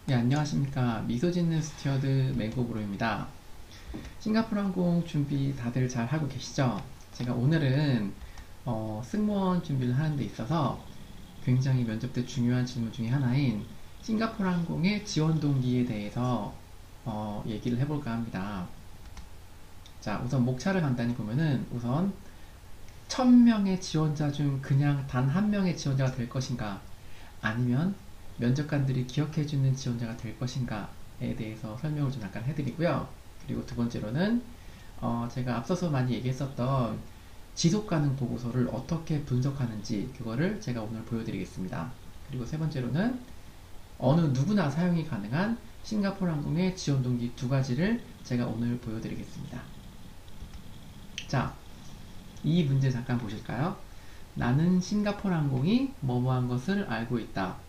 네, 안녕하십니까. 미소 짓는 스튜어드 맹고브로입니다. 싱가포르 항공 준비 다들 잘 하고 계시죠? 제가 오늘은 승무원 준비를 하는 데 있어서 굉장히 면접 때 중요한 질문 중에 하나인 싱가포르 항공의 지원 동기에 대해서 얘기를 해볼까 합니다. 자, 우선 목차를 간단히 보면은 우선 1000명의 지원자 중 그냥 단 한 명의 지원자가 될 것인가, 아니면 면접관들이 기억해주는 지원자가 될 것인가에 대해서 설명을 좀 잠깐 해드리고요. 그리고 두 번째로는 제가 앞서서 많이 얘기했었던 지속가능 보고서를 어떻게 분석하는지 그거를 제가 오늘 보여드리겠습니다. 그리고 세 번째로는 어느 누구나 사용이 가능한 싱가포르 항공의 지원 동기 두 가지를 제가 오늘 보여드리겠습니다. 자, 이 문제 잠깐 보실까요? 나는 싱가포르 항공이 뭐뭐한 것을 알고 있다.